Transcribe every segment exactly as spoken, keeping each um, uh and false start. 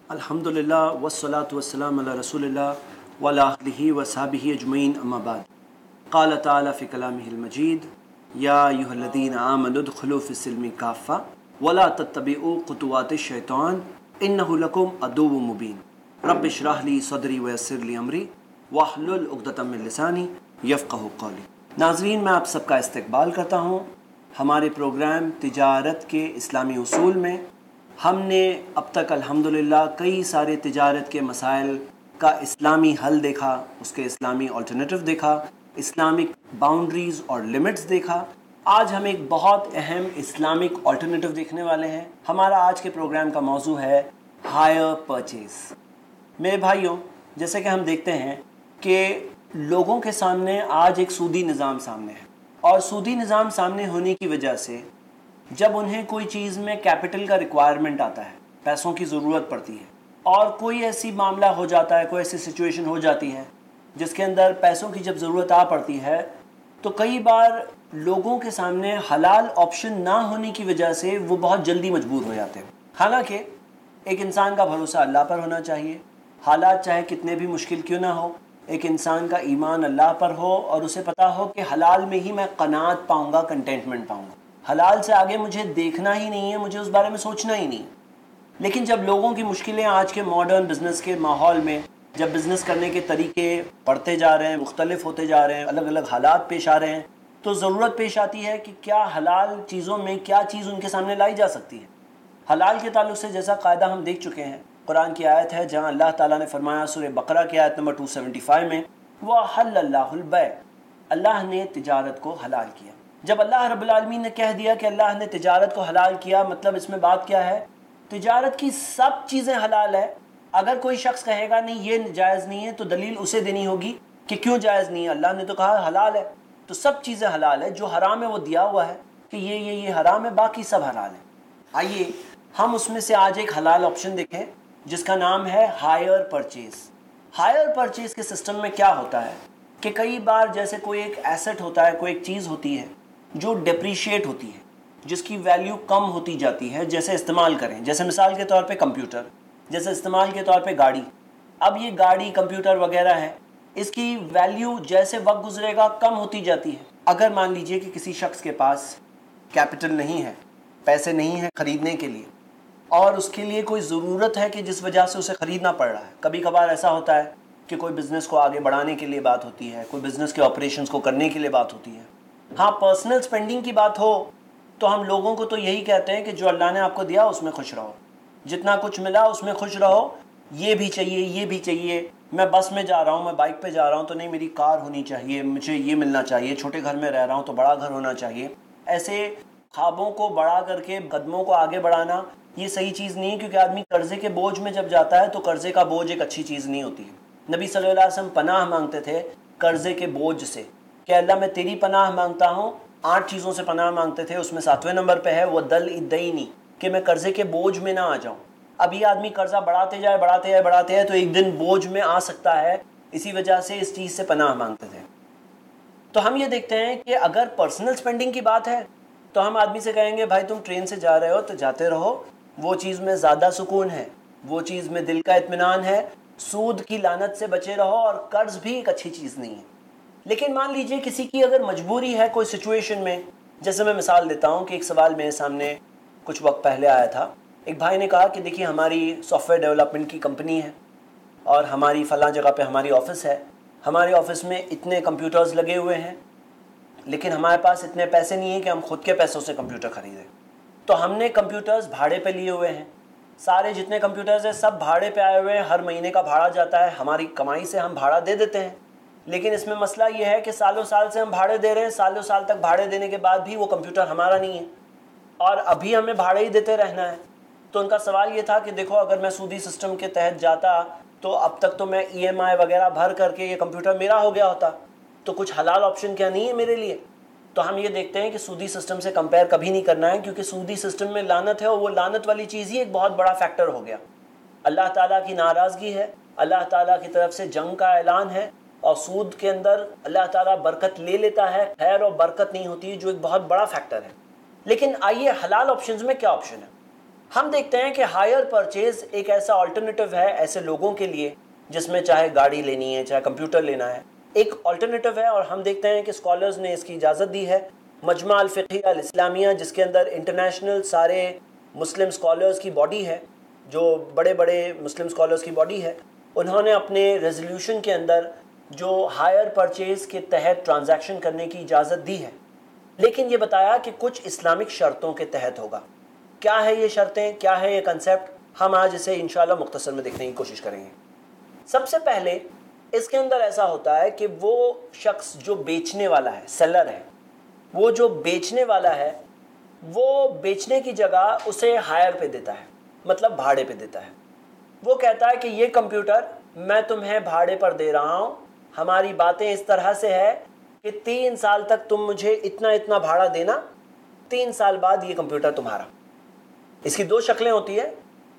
अल्हम्दुलिल्लाह वस्सलातु वस्सलामु अला रसूलिल्लाह व अला आलिहि व सहबिहि अजमईन अम्मा बाद। क़ाल तआला फ़ी कलामिहिल मजीद या अय्युहल्लज़ीना आमनु उदख़ुलू फ़िस्सिल्मि काफ़्फ़ा व ला तत्तबिउ ख़ुतुवातिश शैतान इन्नहु लकुम अदुव्वुम मुबीन। रब्बि इश्रह ली सदरी व यस्सिर ली अमरी वहलुल उक़दतम मिन लिसानी यफ़क़हू क़ौली। नाज़रीन, मैं आप सबका इस्तक़बाल करता हूँ हमारे प्रोग्राम तिजारत के इस्लामी उसूल में। हमने अब तक अल्हम्दुलिल्लाह कई सारे तिजारत के मसाइल का इस्लामी हल देखा, उसके इस्लामी अल्टरनेटिव देखा, इस्लामिक बाउंड्रीज़ और लिमिट्स देखा। आज हम एक बहुत अहम इस्लामिक अल्टरनेटिव देखने वाले हैं। हमारा आज के प्रोग्राम का मौजू है हायर परचेज़। मेरे भाइयों, जैसे कि हम देखते हैं कि लोगों के सामने आज एक सूदी निज़ाम सामने है, और सूदी निज़ाम सामने होने की वजह से जब उन्हें कोई चीज़ में कैपिटल का रिक्वायरमेंट आता है, पैसों की ज़रूरत पड़ती है, और कोई ऐसी मामला हो जाता है, कोई ऐसी सिचुएशन हो जाती है जिसके अंदर पैसों की जब ज़रूरत आ पड़ती है, तो कई बार लोगों के सामने हलाल ऑप्शन ना होने की वजह से वो बहुत जल्दी मजबूर हो जाते हैं। हालांकि एक इंसान का भरोसा अल्लाह पर होना चाहिए। हालात चाहे कितने भी मुश्किल क्यों ना हो, एक इंसान का ईमान अल्लाह पर हो और उसे पता हो कि हलाल में ही मैं कनात पाऊँगा, कंटेंटमेंट पाऊँगा। हलाल से आगे मुझे देखना ही नहीं है, मुझे उस बारे में सोचना ही नहीं। लेकिन जब लोगों की मुश्किलें आज के मॉडर्न बिज़नेस के माहौल में, जब बिज़नेस करने के तरीके बढ़ते जा रहे हैं, मुख्तलिफ होते जा रहे हैं, अलग अलग हालात पेश आ रहे हैं, तो ज़रूरत पेश आती है कि क्या हलाल चीज़ों में क्या चीज़ उनके सामने लाई जा सकती है। हलाल के ताल्लुक़ से जैसा कायदा हम देख चुके हैं, कुरान की आयत है जहाँ अल्लाह ताला ने फरमाया सूरह बकरा की आयत नंबर दो सौ पचहत्तर में, वहल्लल्लाहुल बै, अल्लाह ने तिजारत को हलाल किया। जब अल्लाह रब्बुल आलमीन ने कह दिया कि अल्लाह ने तिजारत को हलाल किया, मतलब इसमें बात क्या है? तिजारत की सब चीज़ें हलाल है। अगर कोई शख्स कहेगा नहीं ये जायज़ नहीं है, तो दलील उसे देनी होगी कि क्यों जायज़ नहीं है। अल्लाह ने तो कहा हलाल है, तो सब चीज़ें हलाल है। जो हराम है वो दिया हुआ है कि ये ये ये हराम है, बाकी सब हलाल है। आइए हम उसमें से आज एक हलाल ऑप्शन देखें जिसका नाम है हायर परचेज़। हायर परचेज़ के सिस्टम में क्या होता है कि कई बार जैसे कोई एक एसेट होता है, कोई एक चीज़ होती है जो डिप्रिशिएट होती है, जिसकी वैल्यू कम होती जाती है। जैसे इस्तेमाल करें, जैसे मिसाल के तौर पे कंप्यूटर, जैसे इस्तेमाल के तौर पे गाड़ी। अब ये गाड़ी, कंप्यूटर वगैरह है, इसकी वैल्यू जैसे वक्त गुजरेगा कम होती जाती है। अगर मान लीजिए कि किसी शख्स के पास कैपिटल नहीं है, पैसे नहीं हैं ख़रीदने के लिए, और उसके लिए कोई ज़रूरत है कि जिस वजह से उसे ख़रीदना पड़ रहा है। कभी कभार ऐसा होता है कि कोई बिज़नेस को आगे बढ़ाने के लिए बात होती है, कोई बिज़नेस के ऑपरेशंस को करने के लिए बात होती है। हाँ, पर्सनल स्पेंडिंग की बात हो तो हम लोगों को तो यही कहते हैं कि जो अल्लाह ने आपको दिया उसमें खुश रहो, जितना कुछ मिला उसमें खुश रहो। ये भी चाहिए, ये भी चाहिए, मैं बस में जा रहा हूँ, मैं बाइक पे जा रहा हूँ तो नहीं मेरी कार होनी चाहिए, मुझे ये मिलना चाहिए, छोटे घर में रह रहा हूँ तो बड़ा घर होना चाहिए। ऐसे ख्वाबों को बड़ा करके कदमों को आगे बढ़ाना ये सही चीज़ नहीं है, क्योंकि आदमी कर्ज़े के बोझ में जब जाता है तो कर्ज़े का बोझ एक अच्छी चीज़ नहीं होती है। नबी सल्लल्लाहु अलैहि वसल्लम पनाह मांगते थे कर्ज़े के बोझ से कि अल्लाह मैं तेरी पनाह मांगता हूँ। आठ चीज़ों से पनाह मांगते थे, उसमें सातवें नंबर पे है वो दल इद्दैनी, कि मैं कर्ज़े के बोझ में ना आ जाऊँ। अब ये आदमी कर्ज़ा बढ़ाते जाए बढ़ाते जाए बढ़ाते जाए तो एक दिन बोझ में आ सकता है, इसी वजह से इस चीज़ से पनाह मांगते थे। तो हम ये देखते हैं कि अगर पर्सनल स्पेंडिंग की बात है तो हम आदमी से कहेंगे भाई तुम ट्रेन से जा रहे हो तो जाते रहो, वो चीज़ में ज़्यादा सुकून है, वो चीज़ में दिल का इत्मीनान है, सूद की लानत से बचे रहो, और कर्ज़ भी एक अच्छी चीज़ नहीं है। लेकिन मान लीजिए किसी की अगर मजबूरी है कोई सिचुएशन में, जैसे मैं मिसाल देता हूँ कि एक सवाल मेरे सामने कुछ वक्त पहले आया था। एक भाई ने कहा कि देखिए हमारी सॉफ्टवेयर डेवलपमेंट की कंपनी है और हमारी फ़लाँ जगह पे हमारी ऑफ़िस है, हमारे ऑफ़िस में इतने कंप्यूटर्स लगे हुए हैं, लेकिन हमारे पास इतने पैसे नहीं हैं कि हम खुद के पैसों से कंप्यूटर ख़रीदें। तो हमने कंप्यूटर्स भाड़े पे लिए हुए हैं, सारे जितने कंप्यूटर्स हैं सब भाड़े पे आए हुए हैं, हर महीने का भाड़ा जाता है, हमारी कमाई से हम भाड़ा दे देते हैं। लेकिन इसमें मसला ये है कि सालों साल से हम भाड़े दे रहे हैं, सालों साल तक भाड़े देने के बाद भी वो कंप्यूटर हमारा नहीं है और अभी हमें भाड़े ही देते रहना है। तो उनका सवाल ये था कि देखो अगर मैं सूदी सिस्टम के तहत जाता तो अब तक तो मैं ई एम आई वगैरह भर करके ये कंप्यूटर मेरा हो गया होता, तो कुछ हलाल ऑप्शन क्या नहीं है मेरे लिए? तो हम ये देखते हैं कि सूदी सिस्टम से कंपेयर कभी नहीं करना है, क्योंकि सूदी सिस्टम में लानत है और वो लानत वाली चीज़ ही एक बहुत बड़ा फैक्टर हो गया। अल्लाह ताला की नाराज़गी है, अल्लाह ताला की तरफ से जंग का ऐलान है, और सूद के अंदर अल्लाह ताला बरकत ले लेता है, खैर और बरकत नहीं होती, जो एक बहुत बड़ा फैक्टर है। लेकिन आइए हलाल ऑप्शंस में क्या ऑप्शन है? हम देखते हैं कि हायर परचेज एक ऐसा अल्टरनेटिव है ऐसे लोगों के लिए जिसमें चाहे गाड़ी लेनी है, चाहे कंप्यूटर लेना है, एक अल्टरनेटिव है। और हम देखते हैं कि स्कॉलर्स ने इसकी इजाज़त दी है। मजमा अल फ़िक़्हिया अल इस्लामिया, जिसके अंदर इंटरनेशनल सारे मुस्लिम स्कॉलर्स की बॉडी है, जो बड़े बड़े मुस्लिम स्कॉलर्स की बॉडी है, उन्होंने अपने रेजोल्यूशन के अंदर जो हायर परचेज के तहत ट्रांजैक्शन करने की इजाज़त दी है, लेकिन ये बताया कि कुछ इस्लामिक शर्तों के तहत होगा। क्या है ये शर्तें, क्या है ये कंसेप्ट, हम आज इसे इंशाल्लाह मुख्तसर में देखने की कोशिश करेंगे। सबसे पहले इसके अंदर ऐसा होता है कि वो शख्स जो बेचने वाला है, सेलर है, वो जो बेचने वाला है वो बेचने की जगह उसे हायर पे देता है, मतलब भाड़े पे देता है। वो कहता है कि ये कंप्यूटर मैं तुम्हें भाड़े पर दे रहा हूँ, हमारी बातें इस तरह से है कि तीन साल तक तुम मुझे इतना इतना भाड़ा देना, तीन साल बाद ये कंप्यूटर तुम्हारा। इसकी दो शक्लें होती है,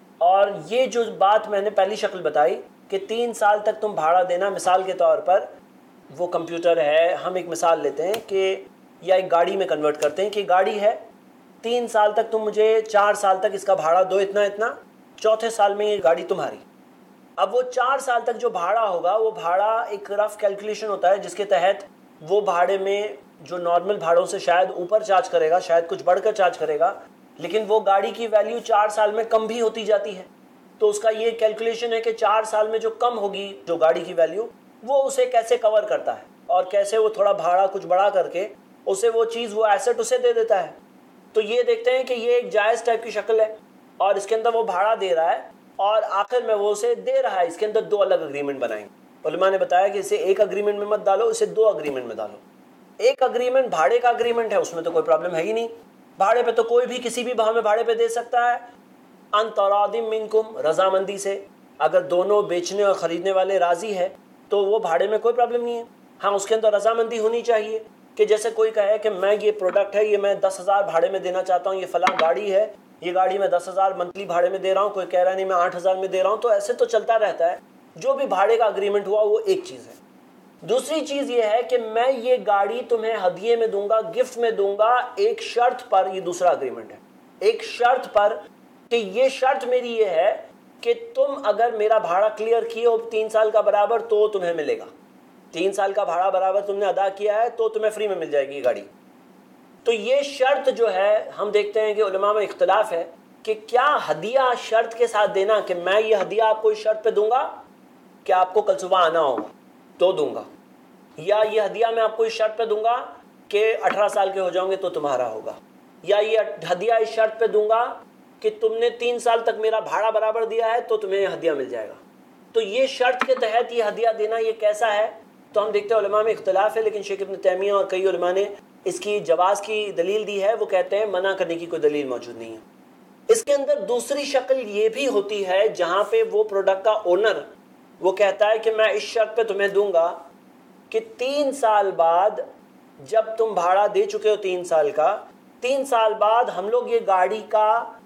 और ये जो बात मैंने पहली शक्ल बताई कि तीन साल तक तुम भाड़ा देना, मिसाल के तौर पर वो कंप्यूटर है, हम एक मिसाल लेते हैं कि या एक गाड़ी में कन्वर्ट करते हैं कि गाड़ी है, तीन साल तक तुम मुझे चार साल तक इसका भाड़ा दो इतना इतना, चौथे साल में ये गाड़ी तुम्हारी। अब वो चार साल तक जो भाड़ा होगा वो भाड़ा एक रफ कैलकुलेशन होता है जिसके तहत वो भाड़े में जो नॉर्मल भाड़ों से शायद ऊपर चार्ज करेगा, शायद कुछ बढ़कर चार्ज करेगा, लेकिन वो गाड़ी की वैल्यू चार साल में कम भी होती जाती है। तो उसका ये कैलकुलेशन है कि चार साल में जो कम होगी जो गाड़ी की वैल्यू, वो उसे कैसे कवर करता है और कैसे वो थोड़ा भाड़ा कुछ बढ़ा करके उसे वो चीज़, वो एसेट उसे दे देता है। तो ये देखते हैं कि ये एक जायज़ टाइप की शक्ल है और इसके अंदर वो भाड़ा दे रहा है और आखिर में वो उसे दे रहा है। इसके अंदर दो अलग अग्रीमेंट बनाएंगे। उलमा ने बताया कि इसे एक अग्रीमेंट में मत डालो, इसे दो अग्रीमेंट में डालो। एक अग्रीमेंट भाड़े का अग्रीमेंट है, उसमें तो कोई प्रॉब्लम है ही नहीं, भाड़े पे तो कोई भी किसी भी भाव में भाड़े पे दे सकता है। अन तरादिम मिनकुम, रजामंदी से, अगर दोनों बेचने और ख़रीदने वाले राज़ी है तो वो भाड़े में कोई प्रॉब्लम नहीं है। हाँ, उसके अंदर रजामंदी होनी चाहिए कि जैसे कोई कहे कि मैं ये प्रोडक्ट है, ये मैं दस हज़ार भाड़े में देना चाहता हूँ, ये फ़लाँ गाड़ी है, ये गाड़ी मैं दस हज़ार मंथली भाड़े में दे रहा हूँ, कोई कह रहा नहीं मैं आठ हज़ार में दे रहा हूँ, तो ऐसे तो चलता रहता है। जो भी भाड़े का अग्रीमेंट हुआ वो एक चीज़ है। दूसरी चीज़ ये है कि मैं ये गाड़ी तुम्हें हदिये में दूंगा, गिफ्ट में दूंगा, एक शर्त पर, ये दूसरा अग्रीमेंट है, एक शर्त पर कि ये शर्त मेरी ये है कि तुम अगर मेरा भाड़ा क्लियर किए हो तीन साल का बराबर तो तुम्हें मिलेगा, तीन साल का भाड़ा बराबर तुमने अदा किया है तो तुम्हें फ्री में मिल जाएगी ये गाड़ी। तो ये शर्त जो है, हम देखते हैं कि उलमा में इख्तलाफ है कि क्या हदिया शर्त के साथ देना कि मैं ये हदिया आपको इस शर्त पे दूंगा कि आपको कल सुबह आना होगा तो दूंगा, या ये हदिया मैं आपको इस शर्त पे दूंगा कि अठारह साल के हो जाओगे तो तुम्हारा होगा, या ये हदिया इस शर्त पे दूंगा कि तुमने तीन साल तक मेरा भाड़ा बराबर दिया है तो तुम्हें हदिया मिल जाएगा। तो ये शर्त के तहत ये हदिया देना ये कैसा है, तो हम देखते हैं उलमा में इख्तलाफ है, लेकिन शेख इब्न तैमिया और कई उलमा ने इसकी जवाज़ की दलील दी है। वो कहते हैं मना करने की कोई दलील मौजूद नहीं है। इसके अंदर दूसरी शक्ल ये भी होती है जहाँ पे वो प्रोडक्ट का ओनर वो कहता है कि मैं इस शर्त पे तुम्हें दूंगा कि तीन साल बाद जब तुम भाड़ा दे चुके हो तीन साल का, तीन साल बाद हम लोग ये गाड़ी का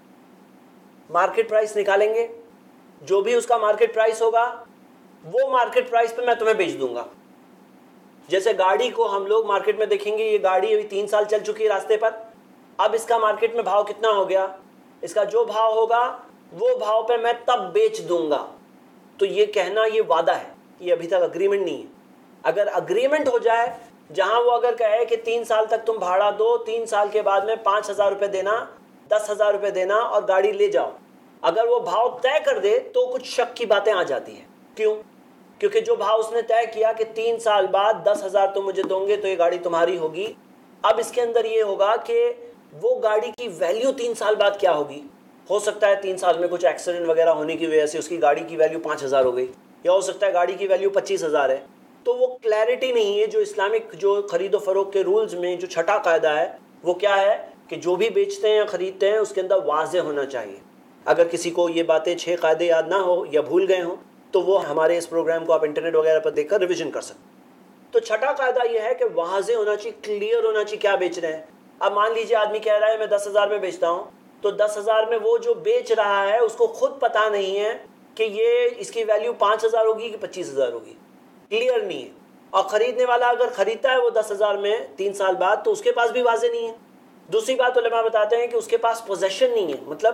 मार्केट प्राइस निकालेंगे, जो भी उसका मार्केट प्राइस होगा वो मार्केट प्राइस पे मैं तुम्हें बेच दूंगा। जैसे गाड़ी को हम लोग मार्केट में देखेंगे, ये गाड़ी अभी तीन साल चल चुकी है रास्ते पर, अब इसका मार्केट में भाव कितना हो गया, इसका जो भाव होगा वो भाव पे मैं तब बेच दूंगा। तो ये कहना ये वादा है, ये अभी तक अग्रीमेंट नहीं है। अगर अग्रीमेंट हो जाए जहां वो अगर कहे कि तीन साल तक तुम भाड़ा दो, तीन साल के बाद में पाँच हज़ार रुपये देना, दस हज़ार रुपये देना और गाड़ी ले जाओ, अगर वो भाव तय कर दे तो कुछ शक की बातें आ जाती हैं। क्यों? क्योंकि जो भाव उसने तय किया कि तीन साल बाद दस हज़ार तुम मुझे दोगे तो ये गाड़ी तुम्हारी होगी, अब इसके अंदर ये होगा कि वो गाड़ी की वैल्यू तीन साल बाद क्या होगी। हो सकता है तीन साल में कुछ एक्सीडेंट वगैरह होने की वजह से उसकी गाड़ी की वैल्यू पाँच हज़ार हो गई, या हो सकता है गाड़ी की वैल्यू पच्चीस हज़ार है। तो वो क्लैरिटी नहीं है। जो इस्लामिक जो ख़रीदो फ़रोख्त के रूल्स में जो छठा कायदा है वो क्या है कि जो भी बेचते हैं या ख़रीदते हैं उसके अंदर वाज़े होना चाहिए। अगर किसी को ये बातें छः कायदे याद ना हो या भूल गए हों तो वो हमारे इस प्रोग्राम को आप इंटरनेट वगैरह पर देखकर रिवीजन कर सकते। तो छठा कायदा ये है कि वाज़े होना चाहिए, क्लियर होना चाहिए क्या बेच रहे हैं। अब मान लीजिए आदमी कह रहा है मैं दस हज़ार में बेचता हूँ, तो दस हज़ार में वो जो बेच रहा है उसको खुद पता नहीं है कि ये इसकी वैल्यू पाँच हज़ार होगी कि पच्चीस हज़ार होगी, क्लियर नहीं है। और ख़रीदने वाला अगर ख़रीदता है वो दस हज़ार में तीन साल बाद तो उसके पास भी वाज़े नहीं है। दूसरी बात उलमा बताते हैं कि उसके पास पोजेशन नहीं है, मतलब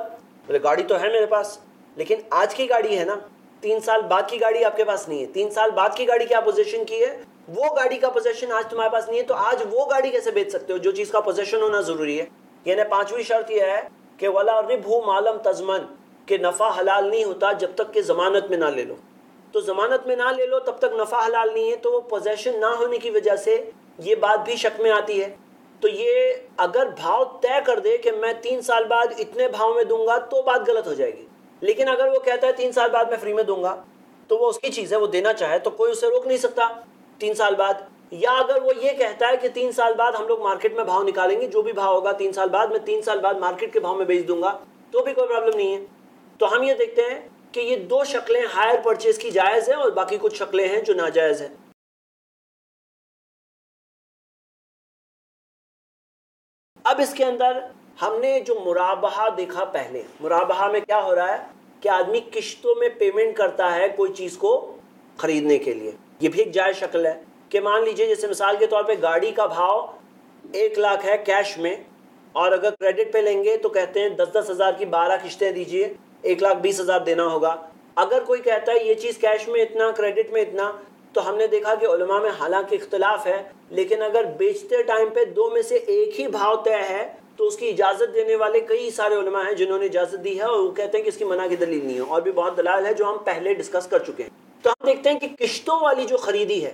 बोले गाड़ी तो है मेरे पास, लेकिन आज की गाड़ी है ना, तीन साल बाद की गाड़ी आपके पास नहीं है। तीन साल बाद की गाड़ी क्या पोजीशन की है, वो गाड़ी का पोजीशन आज तुम्हारे पास नहीं है, तो आज वो गाड़ी कैसे बेच सकते हो जो चीज का पोजीशन होना जरूरी है। यानी पांचवी शर्त यह है कि वला रिबहु मालम तजमन, के नफा हलाल नहीं होता जब तक कि जमानत में ना ले लो। तो जमानत में ना ले लो तब तक नफा हलाल नहीं है, तो वो पोजीशन ना होने की वजह से ये बात भी शक में आती है। तो ये अगर भाव तय कर दे कि मैं तीन साल बाद इतने भाव में दूंगा तो बात गलत हो जाएगी। लेकिन अगर वो कहता है तीन साल बाद मैं फ्री में दूंगा, तो वो उसकी चीज़ है, वो देना चाहे तो कोई उसे रोक नहीं सकता तीन साल बाद। या अगर वो ये कहता है कि तीन साल बाद हम लोग मार्केट में भाव निकालेंगे, जो भी भाव होगा तीन साल बाद मैं तीन साल बाद मार्केट के भाव में बेच दूंगा, तो भी कोई प्रॉब्लम नहीं है। तो हम ये देखते हैं कि ये दो शक्लें हायर परचेज की जायज़ है और बाकी कुछ शक्लें हैं जो नाजायज़ है। अब इसके अंदर हमने जो मुराबहा देखा, पहले मुराबहा में क्या हो रहा है कि आदमी किश्तों में पेमेंट करता है कोई चीज़ को खरीदने के लिए। ये भी एक जायज़ शक्ल है कि मान लीजिए जैसे मिसाल के तौर पे गाड़ी का भाव एक लाख है कैश में, और अगर क्रेडिट पे लेंगे तो कहते हैं दस दस हज़ार की बारह किश्तें दीजिए, एक लाख बीस हज़ार देना होगा। अगर कोई कहता है ये चीज़ कैश में इतना, क्रेडिट में इतना, तो हमने देखा कि उलमा में हालांकि इख्तलाफ है, लेकिन अगर बेचते टाइम पे दो में से एक ही भाव तय है तो उसकी इजाज़त देने वाले कई सारे उलमा हैं जिन्होंने इजाज़त दी है, और वो कहते हैं कि इसकी मना की दलील नहीं है। और भी बहुत दलाल है जो हम पहले डिस्कस कर चुके हैं। तो हम देखते हैं कि किश्तों वाली जो खरीदी है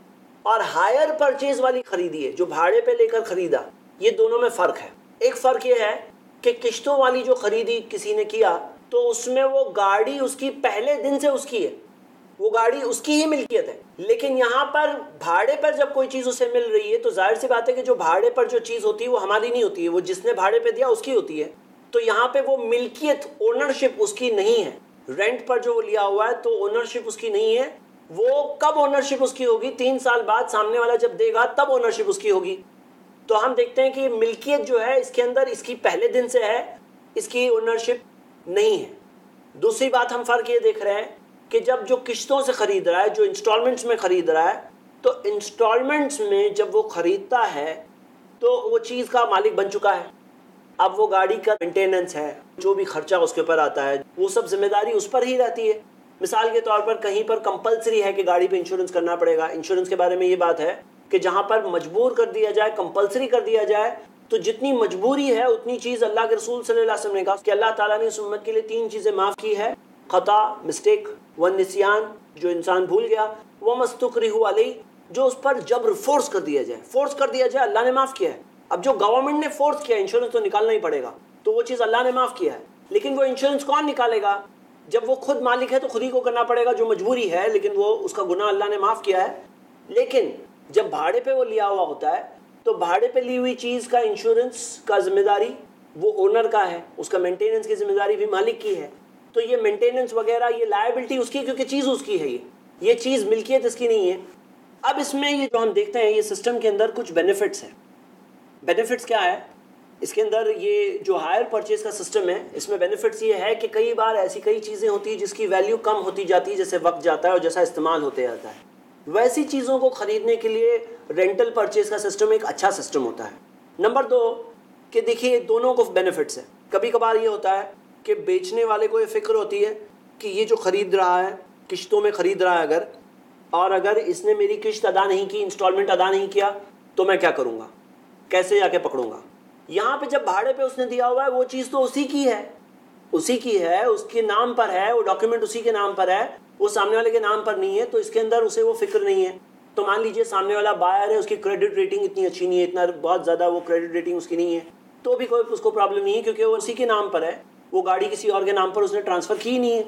और हायर परचेज वाली खरीदी है, जो भाड़े पे लेकर खरीदा, ये दोनों में फ़र्क है। एक फ़र्क ये है कि किश्तों वाली जो खरीदी किसी ने किया तो उसमें वो गाड़ी उसकी पहले दिन से उसकी है, वो गाड़ी उसकी ही मिल्कियत है। लेकिन यहाँ पर भाड़े पर जब कोई चीज़ उसे मिल रही है तो जाहिर सी बात है कि जो भाड़े पर जो चीज़ होती है वो हमारी नहीं होती है, वो जिसने भाड़े पे दिया उसकी होती है। तो यहाँ पे वो मिल्कियत, ओनरशिप उसकी नहीं है। रेंट पर जो वो लिया हुआ है तो ओनरशिप उसकी नहीं है। वो कब ओनरशिप उसकी होगी, तीन साल बाद सामने वाला जब देगा तब ओनरशिप उसकी होगी। तो हम देखते हैं कि मिल्कियत जो है इसके अंदर इसकी पहले दिन से है, इसकी ओनरशिप नहीं है। दूसरी बात हम फ़र्क ये देख रहे हैं कि जब जो किश्तों से ख़रीद रहा है, जो इंस्टॉलमेंट्स में ख़रीद रहा है, तो इंस्टॉलमेंट्स में जब वो ख़रीदता है तो वो चीज़ का मालिक बन चुका है। अब वो गाड़ी का मेंटेनेंस है, जो भी खर्चा उसके ऊपर आता है, वो सब जिम्मेदारी उस पर ही रहती है। मिसाल के तौर पर कहीं पर कंपलसरी है कि गाड़ी पे इंश्योरेंस करना पड़ेगा। इंश्योरेंस के बारे में ये बात है कि जहाँ पर मजबूर कर दिया जाए, कंपलसरी कर दिया जाए, तो जितनी मजबूरी है उतनी चीज़ अल्लाह के रसूल सल्लल्लाहु अलैहि वसल्लम ने कहा कि अल्लाह ताला ने इस उम्मत के लिए तीन चीज़ें माफ़ की है, ख़ता, मिस्टेक, व निस्यान, जो इंसान भूल गया, वो मस्तुकरिहु अलैह, जो उस पर जबर फोर्स कर दिया जाए, फोर्स कर दिया जाए, अल्लाह ने माफ़ किया है। अब जो गवर्नमेंट ने फोर्स किया, इंश्योरेंस तो निकालना ही पड़ेगा, तो वो चीज़ अल्लाह ने माफ़ किया है। लेकिन वो इंश्योरेंस कौन निकालेगा? जब वो खुद मालिक है तो खुद ही को करना पड़ेगा, जो मजबूरी है, लेकिन वो उसका गुनाह अल्लाह ने माफ़ किया है। लेकिन जब भाड़े पे वो लिया हुआ होता है तो भाड़े पे ली हुई चीज़ का इंश्योरेंस का जिम्मेदारी वो ओनर का है, उसका मेंटेनेंस की जिम्मेदारी भी मालिक की है। तो ये मेंटेनेंस वगैरह, ये लायबिलिटी उसकी, क्योंकि चीज़ उसकी है, ये ये चीज़ मिल्कियत इसकी नहीं है। अब इसमें ये जो हम देखते हैं, ये सिस्टम के अंदर कुछ बेनिफिट्स हैं। बेनिफिट्स क्या है इसके अंदर? ये जो हायर परचेज का सिस्टम है, इसमें बेनिफिट्स ये है कि कई बार ऐसी कई चीज़ें होती हैं जिसकी वैल्यू कम होती जाती है, जैसे वक्त जाता है और जैसा इस्तेमाल होते जाता है। वैसी चीज़ों को ख़रीदने के लिए रेंटल परचेज का सिस्टम एक अच्छा सिस्टम होता है। नंबर दो कि देखिए दोनों को बेनिफिट्स है। कभी कभार ये होता है कि बेचने वाले को ये फ़िक्र होती है कि ये जो ख़रीद रहा है, किश्तों में ख़रीद रहा है अगर, और अगर इसने मेरी किश्त अदा नहीं की, इंस्टॉलमेंट अदा नहीं किया, तो मैं क्या करूँगा, कैसे जाके पकड़ूँगा। यहाँ पे जब भाड़े पे उसने दिया हुआ है वो चीज़ तो उसी की है, उसी की है, उसके नाम पर है, वो डॉक्यूमेंट उसी के नाम पर है, वो सामने वाले के नाम पर नहीं है, तो इसके अंदर उसे वो फिक्र नहीं है। तो मान लीजिए सामने वाला बायर है, उसकी क्रेडिट रेटिंग इतनी अच्छी नहीं है, इतना बहुत ज़्यादा वो क्रेडिट रेटिंग उसकी नहीं है, तो भी कोई उसको प्रॉब्लम नहीं है, क्योंकि वो उसी के नाम पर है, वो गाड़ी किसी और के नाम पर उसने ट्रांसफ़र की नहीं है।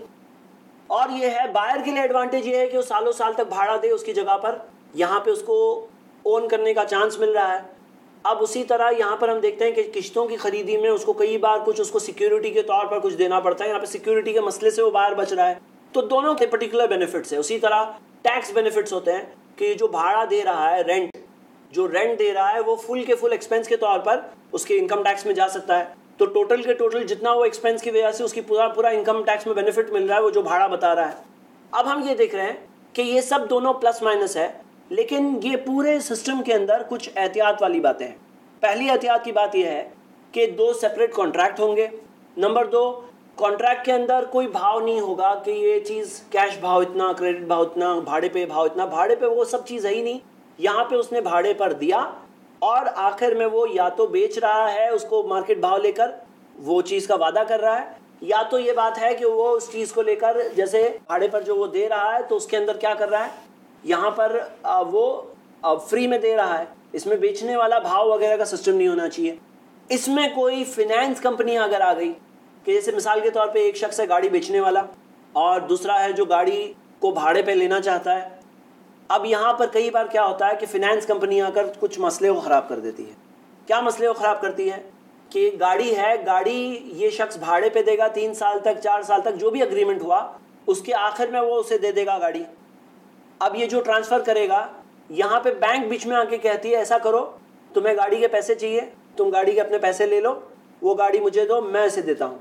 और ये है बायर के लिए एडवांटेज ये है कि वो सालों साल तक भाड़ा दे उसकी जगह पर, यहाँ पे उसको ओन करने का चांस मिल रहा है। अब उसी तरह यहाँ पर हम देखते हैं कि किश्तों की खरीदी में उसको कई बार कुछ उसको सिक्योरिटी के तौर पर कुछ देना पड़ता है, यहाँ पे सिक्योरिटी के मसले से वो बाहर बच रहा है। तो दोनों के पर्टिकुलर बेनिफिट्स है। उसी तरह टैक्स बेनिफिट्स होते हैं कि जो भाड़ा दे रहा है, रेंट जो रेंट दे रहा है, वो फुल के फुल एक्सपेंस के तौर पर उसके इनकम टैक्स में जा सकता है। तो टोटल के टोटल जितना वो एक्सपेंस की वजह से उसकी पूरा पूरा इनकम टैक्स में बेनिफिट मिल रहा है, वो जो भाड़ा बता रहा है। अब हम ये देख रहे हैं कि ये सब दोनों प्लस माइनस है, लेकिन ये पूरे सिस्टम के अंदर कुछ एहतियात वाली बातें हैं। पहली एहतियात की बात यह है कि दो सेपरेट कॉन्ट्रैक्ट होंगे। नंबर दो, कॉन्ट्रैक्ट के अंदर कोई भाव नहीं होगा कि ये चीज़ कैश भाव इतना, क्रेडिट भाव इतना, भाड़े पे भाव इतना। भाड़े पे वो सब चीज़ है ही नहीं। यहाँ पे उसने भाड़े पर दिया और आखिर में वो या तो बेच रहा है उसको मार्केट भाव लेकर, वो चीज़ का वादा कर रहा है, या तो ये बात है कि वो उस चीज़ को लेकर जैसे भाड़े पर जो वो दे रहा है तो उसके अंदर क्या कर रहा है, यहाँ पर वो फ्री में दे रहा है। इसमें बेचने वाला भाव वगैरह का सिस्टम नहीं होना चाहिए। इसमें कोई फिनेंस कंपनी अगर आ गई कि जैसे मिसाल के तौर पे एक शख्स है गाड़ी बेचने वाला और दूसरा है जो गाड़ी को भाड़े पे लेना चाहता है। अब यहाँ पर कई बार क्या होता है कि फिनेंस कंपनी आकर कुछ मसले को ख़राब कर देती है। क्या मसले को ख़राब करती है कि गाड़ी है, गाड़ी ये शख्स भाड़े पे देगा तीन साल तक, चार साल तक, जो भी अग्रीमेंट हुआ उसके आखिर में वो उसे दे देगा गाड़ी। अब ये जो ट्रांसफ़र करेगा, यहाँ पे बैंक बीच में आके कहती है ऐसा करो, तुम्हें गाड़ी के पैसे चाहिए, तुम गाड़ी के अपने पैसे ले लो, वो गाड़ी मुझे दो, मैं इसे देता हूँ।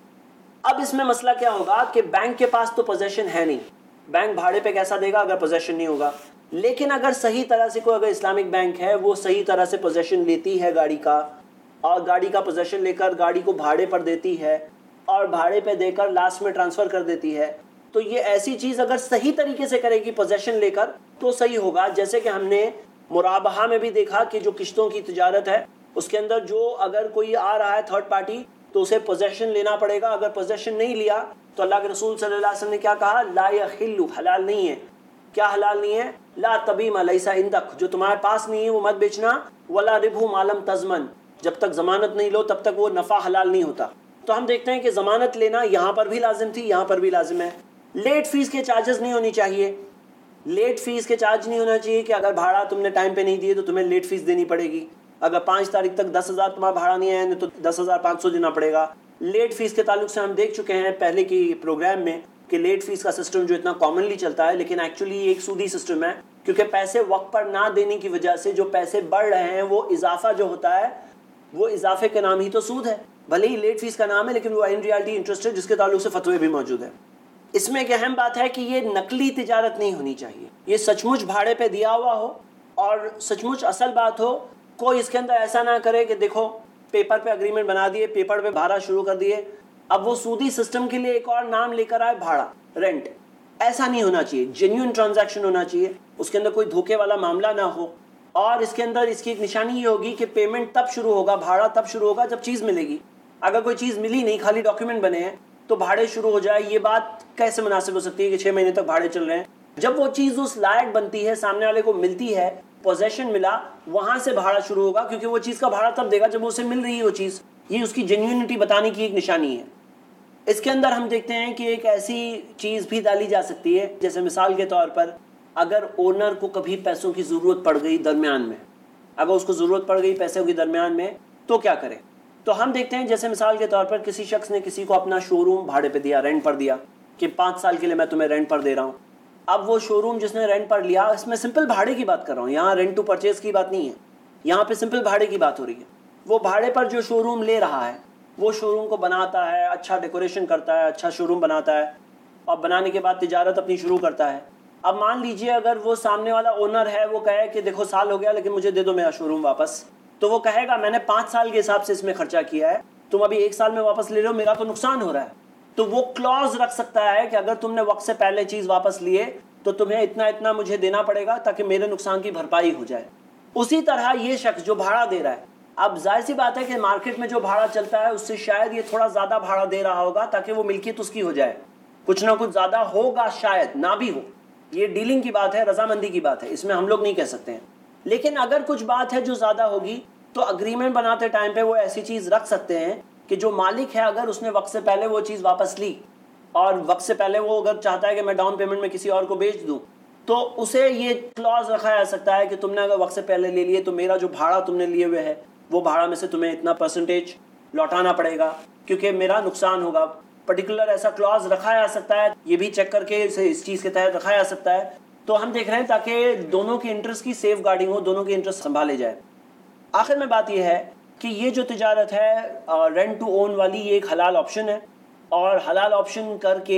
अब इसमें मसला क्या होगा कि बैंक के पास तो पोजेशन है नहीं, बैंक भाड़े पे कैसा देगा अगर पोजेशन नहीं होगा। लेकिन अगर सही तरह से कोई अगर इस्लामिक बैंक है, वो सही तरह से पोजेशन लेती है गाड़ी का और गाड़ी का पोजेशन लेकर गाड़ी को भाड़े पर देती है और भाड़े पे देकर लास्ट में ट्रांसफ़र कर देती है, तो ये ऐसी चीज़ अगर सही तरीके से करेगी पोजेशन लेकर तो सही होगा। जैसे कि हमने मुराबहा में भी देखा कि जो किश्तों की तिजारत है उसके अंदर जो अगर कोई आ रहा है थर्ड पार्टी तो उसे पोजेशन लेना पड़ेगा। अगर पोजेशन नहीं लिया तो अल्लाह के रसूल सल्लल्लाहु अलैहि वसल्लम ने क्या कहा, ला यहिल्लु, हलाल नहीं है। क्या हलाल नहीं है? ला तबीमा लैसा इंदक, जो तुम्हारे पास नहीं है वो मत बेचना। वला रिबहु मालम तजमन, जब तक ज़मानत नहीं लो तब तक वो नफ़ा हलाल नहीं होता। तो हम देखते हैं कि ज़मानत लेना यहाँ पर भी लाजिम थी, यहाँ पर भी लाजिम है। लेट फीस के चार्जेस नहीं होनी चाहिए। लेट फीस के चार्ज नहीं होना चाहिए कि अगर भाड़ा तुमने टाइम पे नहीं दिए तो तुम्हें लेट फीस देनी पड़ेगी। अगर पाँच तारीख तक दस हज़ार तुम्हारा भाड़ा नहीं आया तो दस हज़ार पाँच सौ देना पड़ेगा। लेट फीस के ताल्लुक से हम देख चुके हैं पहले की प्रोग्राम में कि लेट फीस का सिस्टम जो इतना कॉमनली चलता है, लेकिन एक्चुअली ये एक सूदी सिस्टम है, क्योंकि पैसे वक्त पर ना देने की वजह से जो पैसे बढ़ रहे हैं वो इजाफा जो होता है वो इजाफे का नाम ही तो सूद है। भले ही लेट फीस का नाम है लेकिन वो इन रियलिटी इंटरेस्ट है, जिसके ताल्लुक से फतवे भी मौजूद है। इसमें एक अहम बात है कि ये नकली तिजारत नहीं होनी चाहिए, ये सचमुच भाड़े पे दिया हुआ हो और सचमुच असल बात हो। कोई इसके अंदर ऐसा ना करे कि देखो पेपर पे अग्रीमेंट बना दिए, पेपर पे भाड़ा शुरू कर दिए, अब वो सूदी सिस्टम के लिए एक और नाम लेकर आए भाड़ा, रेंट। ऐसा नहीं होना चाहिए। जेन्युइन ट्रांजैक्शन होना चाहिए, उसके अंदर कोई धोखे वाला मामला ना हो। और इसके अंदर इसकी एक निशानी ये होगी कि पेमेंट तब शुरू होगा, भाड़ा तब शुरू होगा जब चीज़ मिलेगी। अगर कोई चीज़ मिली नहीं, खाली डॉक्यूमेंट बने हैं, तो भाड़े शुरू हो जाए, ये बात कैसे मुनासिब हो सकती है कि छः महीने तक भाड़े चल रहे हैं। जब वो चीज़ उस लायक बनती है, सामने वाले को मिलती है, पोजेशन मिला, वहाँ से भाड़ा शुरू होगा, क्योंकि वो चीज़ का भाड़ा तब देगा जब उसे मिल रही है वो चीज़। ये उसकी जेन्युइनिटी बताने की एक निशानी है। इसके अंदर हम देखते हैं कि एक ऐसी चीज़ भी डाली जा सकती है, जैसे मिसाल के तौर पर अगर ओनर को कभी पैसों की ज़रूरत पड़ गई दरमियान में, अगर उसको ज़रूरत पड़ गई पैसों की दरमियान में, तो क्या करें। तो हम देखते हैं जैसे मिसाल के तौर पर किसी शख्स ने किसी को अपना शोरूम भाड़े पे दिया, रेंट पर दिया कि पाँच साल के लिए मैं तुम्हें रेंट पर दे रहा हूँ। अब वो शोरूम जिसने रेंट पर लिया, इसमें सिंपल भाड़े की बात कर रहा हूँ, यहाँ रेंट टू परचेज की बात नहीं है, यहाँ पे सिंपल भाड़े की बात हो रही है। वो भाड़े पर जो शोरूम ले रहा है वो शोरूम को बनाता है, अच्छा डेकोरेशन करता है, अच्छा शोरूम बनाता है और बनाने के बाद तिजारत अपनी शुरू करता है। अब मान लीजिए अगर वो सामने वाला ओनर है, वो कहे कि देखो साल हो गया लेकिन मुझे दे दो मेरा शोरूम वापस, तो वो कहेगा मैंने पाँच साल के हिसाब से इसमें खर्चा किया है, तुम अभी एक साल में वापस ले लो, मेरा तो नुकसान हो रहा है। तो वो क्लॉज रख सकता है कि अगर तुमने वक्त से पहले चीज़ वापस लिए तो तुम्हें इतना इतना मुझे देना पड़ेगा ताकि मेरे नुकसान की भरपाई हो जाए। उसी तरह ये शख्स जो भाड़ा दे रहा है, अब जाहिर सी बात है कि मार्केट में जो भाड़ा चलता है उससे शायद ये थोड़ा ज़्यादा भाड़ा दे रहा होगा ताकि वो मिल्कियत उसकी हो जाए, कुछ ना कुछ ज़्यादा होगा, शायद ना भी हो। ये डीलिंग की बात है, रजामंदी की बात है, इसमें हम लोग नहीं कह सकते हैं। लेकिन अगर कुछ बात है जो ज़्यादा होगी तो अग्रीमेंट बनाते टाइम पे वो ऐसी चीज़ रख सकते हैं कि जो मालिक है अगर उसने वक्त से पहले वो चीज़ वापस ली और वक्त से पहले वो अगर चाहता है कि मैं डाउन पेमेंट में किसी और को बेच दूं, तो उसे ये क्लॉज रखा जा सकता है कि तुमने अगर वक्त से पहले ले लिए तो मेरा जो भाड़ा तुमने लिए हुए है वो भाड़ा में से तुम्हें इतना परसेंटेज लौटाना पड़ेगा क्योंकि मेरा नुकसान होगा। पर्टिकुलर ऐसा क्लॉज रखा जा सकता है, ये भी चेक करके इसे इस चीज़ के तहत रखा जा सकता है। तो हम देख रहे हैं ताकि दोनों की इंटरेस्ट की सेफ गार्डिंग हो, दोनों की इंटरेस्ट संभाले जाए। आखिर में बात यह है कि ये जो तिजारत है रेंट टू ओन वाली, ये एक हलाल ऑप्शन है और हलाल ऑप्शन करके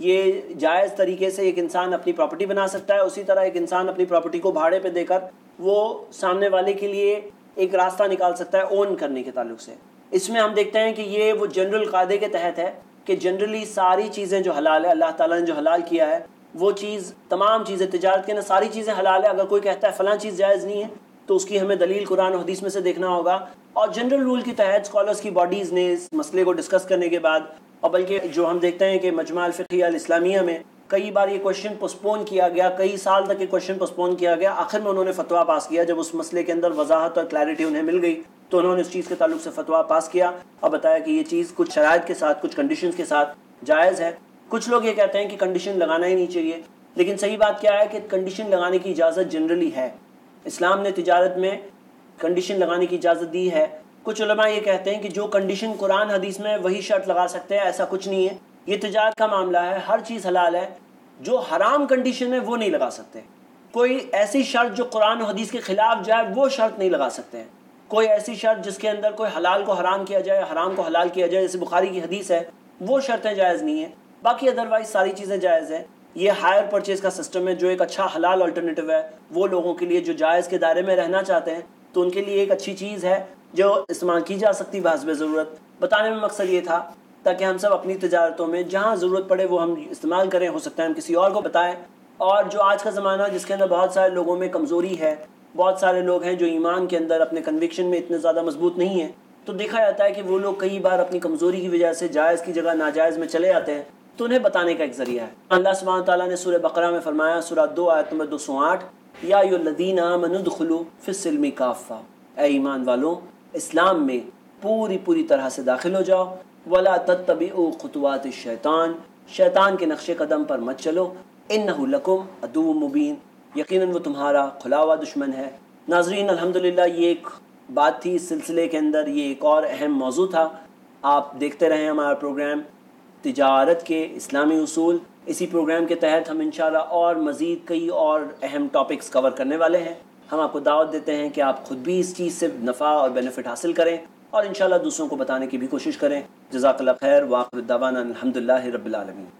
ये जायज़ तरीके से एक इंसान अपनी प्रॉपर्टी बना सकता है। उसी तरह एक इंसान अपनी प्रॉपर्टी को भाड़े पे देकर वो सामने वाले के लिए एक रास्ता निकाल सकता है ओन करने के ताल्लुक से। इसमें हम देखते हैं कि ये वो जनरल कायदे के तहत है कि जनरली सारी चीज़ें जो हलाल है, अल्लाह ताला ने जो हलाल किया है वो चीज़, तमाम चीज़ें तिजारत के ना सारी चीज़ें हलाल है। अगर कोई कहता है फ़लाँ चीज़ जायज़ नहीं है तो उसकी हमें दलील कुरान और हदीस में से देखना होगा। और जनरल रूल की तहत स्कॉलर्स की बॉडीज़ ने इस मसले को डिस्कस करने के बाद, और बल्कि जो हम देखते हैं कि मजमा अल फ़िक़्हिया अल इस्लामिया में कई बार ये क्वेश्चन पोस्टपोन किया गया, कई साल तक ये क्वेश्चन पोस्टपोन किया गया, आखिर में उन्होंने फतवा पास किया। जब उस मसले के अंदर वजाहत और क्लैरिटी उन्हें मिल गई तो उन्होंने उस चीज़ के ताल्लुक से फतवा पास किया और बताया कि ये चीज़ कुछ शराइत के साथ, कुछ कंडीशंस के साथ जायज़ है। कुछ लोग ये कहते हैं कि कंडीशन लगाना ही नहीं चाहिए, लेकिन सही बात क्या है कि कंडीशन लगाने की इजाज़त जनरली है। इस्लाम ने तिजारत में कंडीशन लगाने की इजाज़त दी है। कुछ उलमा ये कहते हैं कि जो कंडीशन कुरान हदीस में वही शर्त लगा सकते हैं, ऐसा कुछ नहीं है। ये तिजारत का मामला है, हर चीज़ हलाल है, जो हराम कंडीशन है वो नहीं लगा सकते। कोई ऐसी शर्त जो कुरान और हदीस के ख़िलाफ़ जाए वो शर्त नहीं लगा सकते हैं। कोई ऐसी शर्त जिसके अंदर कोई हलाल को हराम किया जाए, हराम को हलाल किया जाए, जैसे बुखारी की हदीस है, वो शर्तें जायज़ नहीं है। बाकी अदरवाइज़ सारी चीज़ें जायज़ है। ये हायर परचेज़ का सिस्टम है जो एक अच्छा हलाल अल्टरनेटिव है वो लोगों के लिए जो जायज़ के दायरे में रहना चाहते हैं, तो उनके लिए एक अच्छी चीज़ है जो इस्तेमाल की जा सकती बहस्ब ज़रूरत। बताने में मकसद ये था ताकि हम सब अपनी तिजारतों में जहाँ ज़रूरत पड़े वो हम इस्तेमाल करें। हो सकता है हम किसी और को बताएं। और जो आज का ज़माना जिसके अंदर बहुत सारे लोगों में कमज़ोरी है, बहुत सारे लोग हैं जो ईमान के अंदर अपने कन्विक्शन में इतने ज़्यादा मजबूत नहीं है, तो देखा जाता है कि वो लोग कई बार अपनी कमज़ोरी की वजह से जायज़ की जगह नाजायज़ में चले जाते हैं, तो उन्हें बताने का एक ज़रिया है। अल्लाह सुब्हानहू तआला ने सूरह बकरा में फरमाया, सूरह दो आयत नंबर दो सौ आठ, या अय्युहल्लज़ीना आमनू उदखुलू फ़िस्सिल्मि काफ़ा, ऐ ईमान वालों इस्लाम में पूरी पूरी तरह से दाखिल हो जाओ। वला तत्तबिउ खुतुवातिश शैतान, शैतान के नक्शे कदम पर मत चलो। इन्नहु लकुम अदुव्वुम मुबीन, यकीनन वो तुम्हारा खुला हुआ दुश्मन है। नाज़रीन, अल्हम्दुलिल्लाह ये एक बात थी इस सिलसिले के अंदर, ये एक और अहम मौजू था। आप देखते रहें हमारा प्रोग्राम तिजारत के इस्लामी उसूल। इसी प्रोग्राम के तहत हम इंशाल्लाह और मज़ीद कई और अहम टॉपिक्स कवर करने वाले हैं। हम आपको दावत देते हैं कि आप ख़ुद भी इस चीज़ से नफ़ा और बेनिफिट हासिल करें और इंशाल्लाह दूसरों को बताने की भी कोशिश करें। जज़ाकल्लाह खैर। व आखिर दावाना अल्हम्दुलिल्लाहि रब्बिल आलमीन।